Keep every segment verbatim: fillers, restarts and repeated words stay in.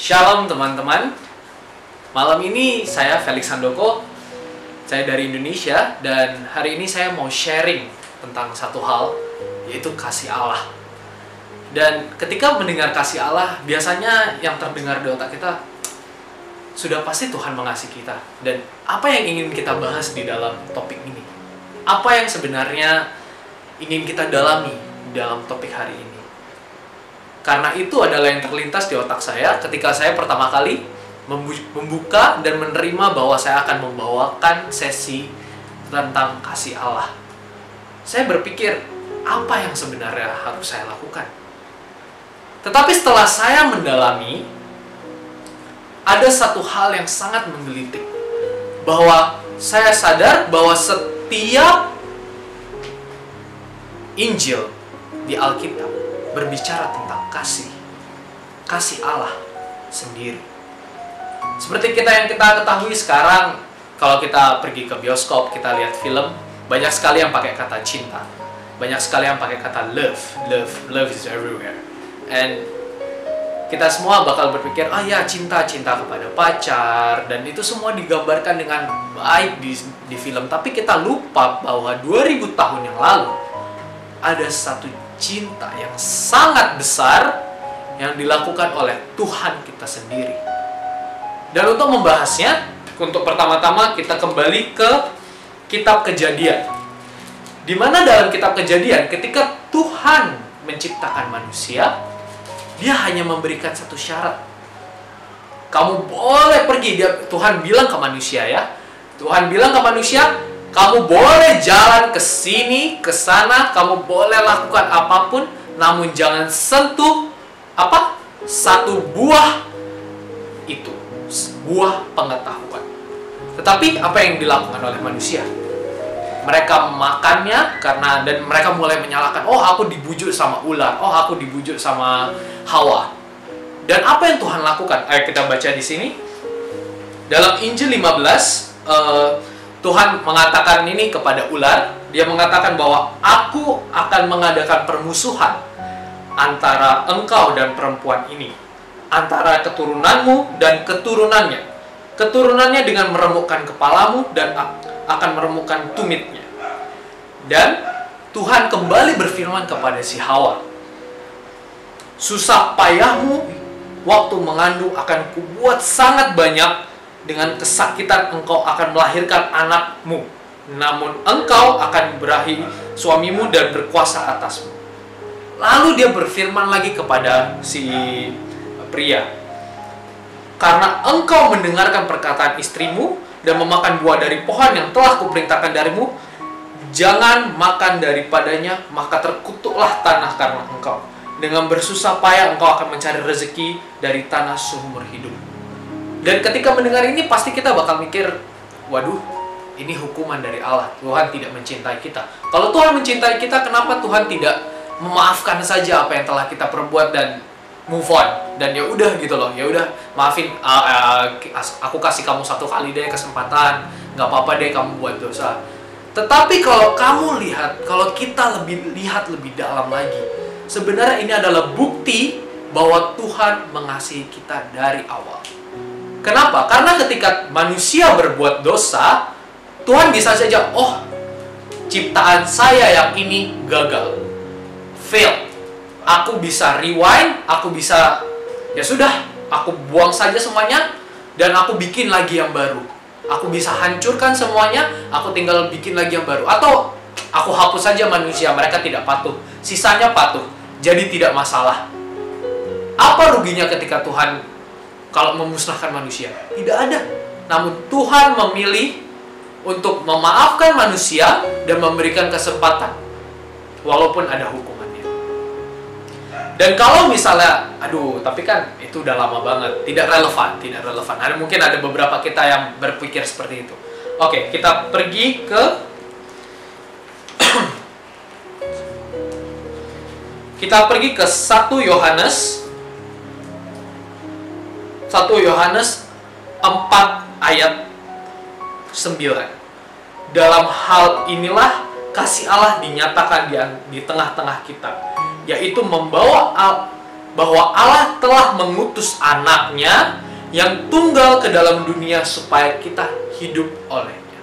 Shalom teman-teman. Malam ini saya Felix Handoko. Saya dari Indonesia dan hari ini saya mau sharing tentang satu hal, yaitu kasih Allah. Dan ketika mendengar kasih Allah, biasanya yang terdengar di otak kita, sudah pasti Tuhan mengasihi kita. Dan apa yang ingin kita bahas di dalam topik ini? Apa yang sebenarnya ingin kita dalami dalam topik hari ini? Karena itu adalah yang terlintas di otak saya ketika saya pertama kali membuka dan menerima bahwa saya akan membawakan sesi tentang kasih Allah. Saya berpikir, apa yang sebenarnya harus saya lakukan? Tetapi setelah saya mendalami, ada satu hal yang sangat menggelitik. Bahwa saya sadar bahwa setiap Injil di Alkitab berbicara tentang kasih. Kasih Allah sendiri. Seperti kita yang kita ketahui sekarang, kalau kita pergi ke bioskop, kita lihat film, banyak sekali yang pakai kata cinta. Banyak sekali yang pakai kata love. Love, love is everywhere. And kita semua bakal berpikir, ah ya cinta, cinta kepada pacar. Dan itu semua digambarkan dengan baik di, di film. Tapi kita lupa bahwa dua ribu tahun yang lalu, ada satu cinta yang sangat besar yang dilakukan oleh Tuhan kita sendiri. Dan untuk membahasnya, untuk pertama-tama kita kembali ke kitab Kejadian. Di mana dalam kitab Kejadian, ketika Tuhan menciptakan manusia, Dia hanya memberikan satu syarat. Kamu boleh pergi, dia, Tuhan bilang ke manusia ya. Tuhan bilang ke manusia, kamu boleh jalan ke sini, ke sana, kamu boleh lakukan apapun, namun jangan sentuh apa? Satu buah itu, buah pengetahuan. Tetapi apa yang dilakukan oleh manusia? Mereka makannya karena dan mereka mulai menyalahkan, oh aku dibujuk sama ular, oh aku dibujuk sama Hawa. Dan apa yang Tuhan lakukan? Ayo kita baca di sini. Dalam Injil lima belas, uh, Tuhan mengatakan ini kepada ular. Dia mengatakan bahwa aku akan mengadakan permusuhan antara engkau dan perempuan ini, antara keturunanmu dan keturunannya. Keturunannya dengan meremukkan kepalamu dan akan meremukkan tumitnya. Dan Tuhan kembali berfirman kepada si Hawa, susah payahmu waktu mengandung akan kubuat sangat banyak. Dengan kesakitan engkau akan melahirkan anakmu, namun engkau akan berahi suamimu dan berkuasa atasmu. Lalu dia berfirman lagi kepada si pria, karena engkau mendengarkan perkataan istrimu dan memakan buah dari pohon yang telah kuperintahkan darimu, jangan makan daripadanya, maka terkutuklah tanah karena engkau. Dengan bersusah payah engkau akan mencari rezeki dari tanah seumur hidup. Dan ketika mendengar ini pasti kita bakal mikir, waduh, ini hukuman dari Allah. Tuhan tidak mencintai kita. Kalau Tuhan mencintai kita, kenapa Tuhan tidak memaafkan saja apa yang telah kita perbuat dan move on? Dan ya udah gitu loh, ya udah maafin, uh, uh, aku kasih kamu satu kali deh kesempatan, nggak apa-apa deh kamu buat dosa. Tetapi kalau kamu lihat, kalau kita lebih lihat lebih dalam lagi, sebenarnya ini adalah bukti bahwa Tuhan mengasihi kita dari awal. Kenapa? Karena ketika manusia berbuat dosa, Tuhan bisa saja, oh, ciptaan saya yang ini gagal, fail. Aku bisa rewind, aku bisa, ya sudah, aku buang saja semuanya, dan aku bikin lagi yang baru. Aku bisa hancurkan semuanya, aku tinggal bikin lagi yang baru. Atau aku hapus saja manusia, mereka tidak patuh, sisanya patuh, jadi tidak masalah. Apa ruginya ketika Tuhan kalau memusnahkan manusia? Tidak ada. Namun Tuhan memilih untuk memaafkan manusia dan memberikan kesempatan walaupun ada hukumannya. Dan kalau misalnya, aduh, tapi kan itu udah lama banget, tidak relevan, tidak relevan. Ada mungkin ada beberapa kita yang berpikir seperti itu. Oke, kita pergi ke kita pergi ke satu Yohanes satu Yohanes empat ayat sembilan. Dalam hal inilah kasih Allah dinyatakan di, di tengah-tengah kita, yaitu membawa al, bahwa Allah telah mengutus anaknya yang tunggal ke dalam dunia supaya kita hidup olehnya.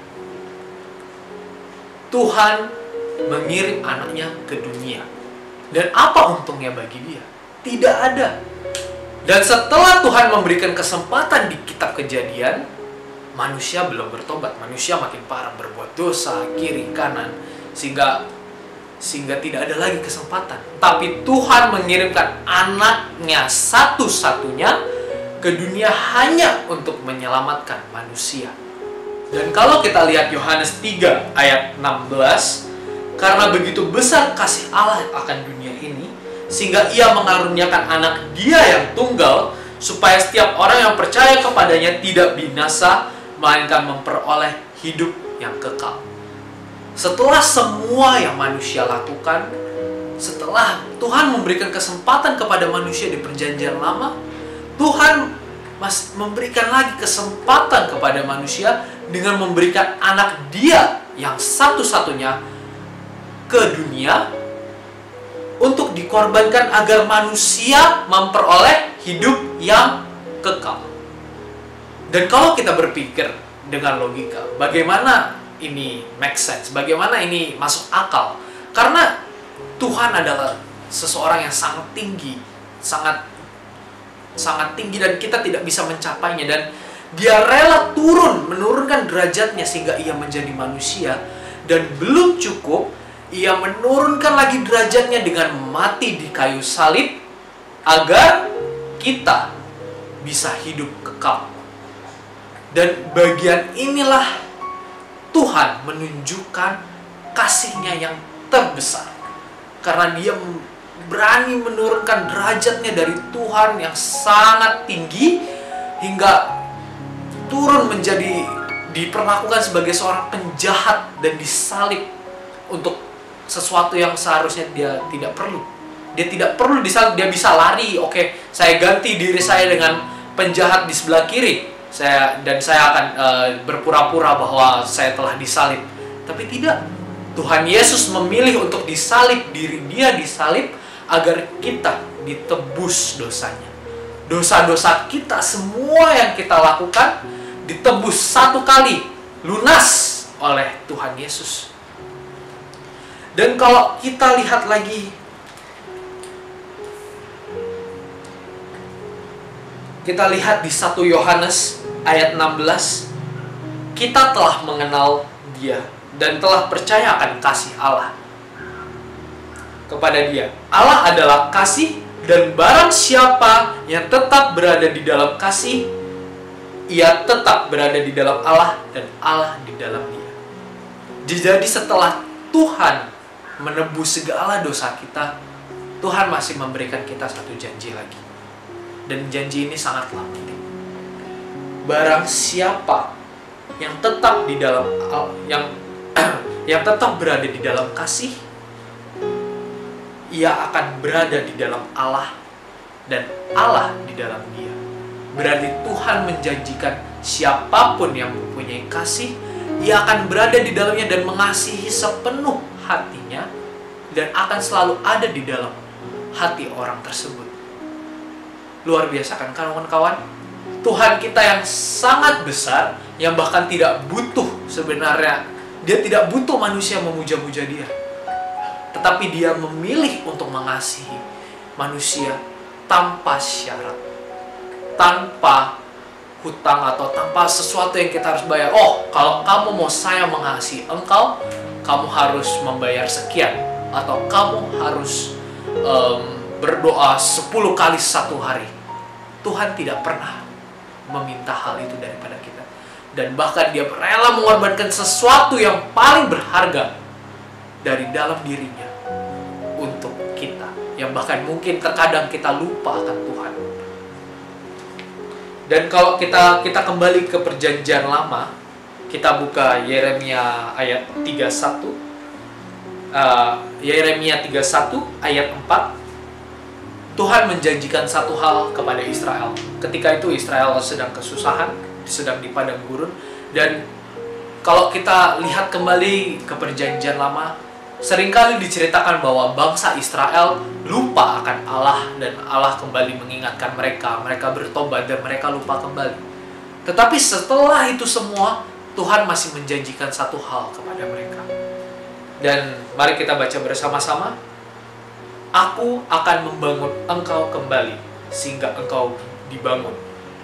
Tuhan mengirim anaknya ke dunia. Dan apa untungnya bagi dia? Tidak ada. Dan setelah Tuhan memberikan kesempatan di kitab Kejadian, manusia belum bertobat. Manusia makin parah berbuat dosa, kiri, kanan, sehingga sehingga tidak ada lagi kesempatan. Tapi Tuhan mengirimkan anaknya satu-satunya ke dunia hanya untuk menyelamatkan manusia. Dan kalau kita lihat Yohanes tiga ayat enam belas, karena begitu besar kasih Allah akan dunia ini, sehingga ia mengaruniakan anak dia yang tunggal, supaya setiap orang yang percaya kepadanya tidak binasa, melainkan memperoleh hidup yang kekal. Setelah semua yang manusia lakukan, setelah Tuhan memberikan kesempatan kepada manusia di perjanjian lama, Tuhan masih memberikan lagi kesempatan kepada manusia dengan memberikan anak dia yang satu-satunya ke dunia untuk dikorbankan agar manusia memperoleh hidup yang kekal. Dan kalau kita berpikir dengan logika, bagaimana ini make sense? Bagaimana ini masuk akal? Karena Tuhan adalah seseorang yang sangat tinggi, sangat sangat tinggi dan kita tidak bisa mencapainya, dan dia rela turun, menurunkan derajatnya sehingga ia menjadi manusia. Dan belum cukup, ia menurunkan lagi derajatnya dengan mati di kayu salib agar kita bisa hidup kekal. Dan bagian inilah Tuhan menunjukkan kasih-Nya yang terbesar, karena dia berani menurunkan derajatnya dari Tuhan yang sangat tinggi hingga turun menjadi diperlakukan sebagai seorang penjahat dan disalib untuk sesuatu yang seharusnya dia tidak perlu. Dia tidak perlu disalib, dia bisa lari. Oke, saya ganti diri saya dengan penjahat di sebelah kiri. Saya dan saya akan uh, berpura-pura bahwa saya telah disalib. Tapi tidak. Tuhan Yesus memilih untuk disalib, diri dia disalib agar kita ditebus dosanya. Dosa-dosa kita semua yang kita lakukan ditebus satu kali lunas oleh Tuhan Yesus. Dan kalau kita lihat lagi, kita lihat di satu Yohanes ayat enam belas, kita telah mengenal Dia dan telah percaya akan kasih Allah kepada Dia. Allah adalah kasih, dan barang siapa yang tetap berada di dalam kasih, ia tetap berada di dalam Allah dan Allah di dalam Dia. Jadi setelah Tuhan menebus segala dosa kita, Tuhan masih memberikan kita satu janji lagi. Dan janji ini sangatlah penting. Barang siapa yang tetap di dalam yang yang tetap berada di dalam kasih, ia akan berada di dalam Allah dan Allah di dalam Dia. Berarti Tuhan menjanjikan siapapun yang mempunyai kasih, ia akan berada di dalamnya dan mengasihi sepenuh hatinya, dan akan selalu ada di dalam hati orang tersebut. Luar biasa kan kawan-kawan? Tuhan kita yang sangat besar, yang bahkan tidak butuh sebenarnya, Dia tidak butuh manusia memuja-muja Dia, tetapi Dia memilih untuk mengasihi manusia tanpa syarat, tanpa hutang atau tanpa sesuatu yang kita harus bayar. Oh, kalau kamu mau saya mengasihi engkau, kamu harus membayar sekian, atau kamu harus um, berdoa sepuluh kali satu hari. Tuhan tidak pernah meminta hal itu daripada kita. Dan bahkan Dia rela mengorbankan sesuatu yang paling berharga dari dalam dirinya untuk kita, yang bahkan mungkin terkadang kita lupa akan Tuhan. Dan kalau kita kita kembali ke perjanjian lama, kita buka Yeremia ayat tiga puluh satu, uh, Yeremia tiga puluh satu ayat empat. Tuhan menjanjikan satu hal kepada Israel. Ketika itu Israel sedang kesusahan, sedang di padang gurun. Dan kalau kita lihat kembali ke perjanjian lama, seringkali diceritakan bahwa bangsa Israel lupa akan Allah, dan Allah kembali mengingatkan mereka, mereka bertobat dan mereka lupa kembali. Tetapi setelah itu semua, Tuhan masih menjanjikan satu hal kepada mereka. Dan mari kita baca bersama-sama. Aku akan membangun engkau kembali, sehingga engkau dibangun.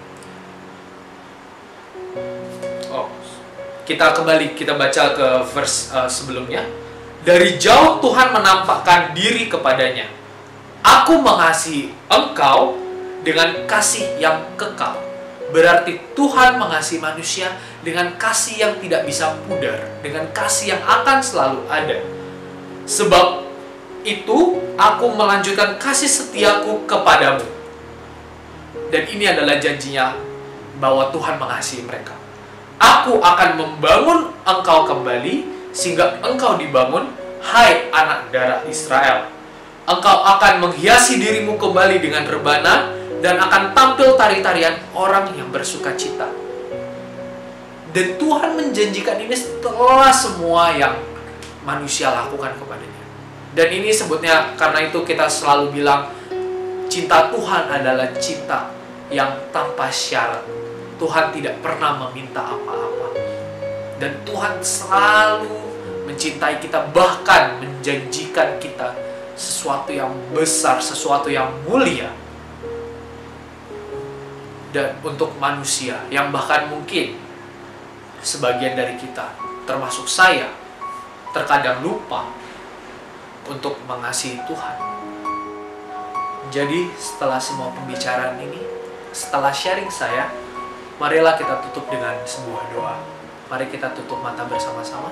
Oh, kita kembali, kita baca ke verse uh, sebelumnya. Dari jauh Tuhan menampakkan diri kepadanya. Aku mengasihi engkau dengan kasih yang kekal. Berarti Tuhan mengasihi manusia dengan kasih yang tidak bisa pudar, dengan kasih yang akan selalu ada. Sebab itu aku melanjutkan kasih setiaku kepadamu. Dan ini adalah janjinya bahwa Tuhan mengasihi mereka. Aku akan membangun engkau kembali sehingga engkau dibangun, hai anak darah Israel. Engkau akan menghiasi dirimu kembali dengan rebana dan akan tampil tari-tarian orang yang bersuka cita. Dan Tuhan menjanjikan ini setelah semua yang manusia lakukan kepadanya. Dan ini sebutnya, karena itu kita selalu bilang cinta Tuhan adalah cinta yang tanpa syarat. Tuhan tidak pernah meminta apa-apa. Dan Tuhan selalu mencintai kita, bahkan menjanjikan kita sesuatu yang besar, sesuatu yang mulia. Dan untuk manusia yang bahkan mungkin sebagian dari kita, termasuk saya, terkadang lupa untuk mengasihi Tuhan. Jadi setelah semua pembicaraan ini, setelah sharing saya, marilah kita tutup dengan sebuah doa. Mari kita tutup mata bersama-sama.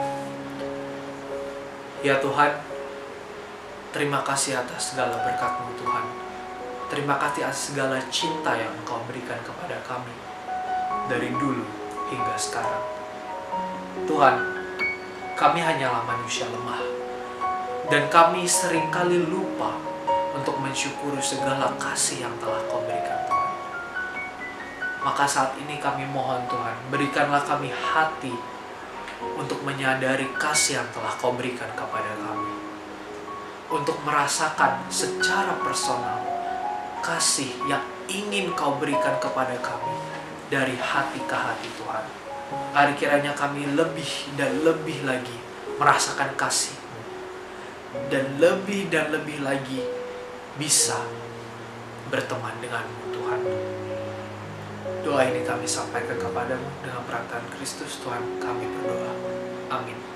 Ya Tuhan, terima kasih atas segala berkat-Mu Tuhan. Terima kasih atas segala cinta yang Engkau berikan kepada kami dari dulu hingga sekarang. Tuhan, kami hanyalah manusia lemah, dan kami seringkali lupa untuk mensyukuri segala kasih yang telah Kau berikan Tuhan. Maka saat ini kami mohon Tuhan, berikanlah kami hati untuk menyadari kasih yang telah Kau berikan kepada kami, untuk merasakan secara personal kasih yang ingin Kau berikan kepada kami dari hati ke hati Tuhan. Hari kiranya kami lebih dan lebih lagi merasakan kasih-Mu, dan lebih dan lebih lagi bisa berteman dengan-Mu Tuhan. Doa ini kami sampaikan kepadamu dengan perantaraan Kristus Tuhan kami berdoa. Amin.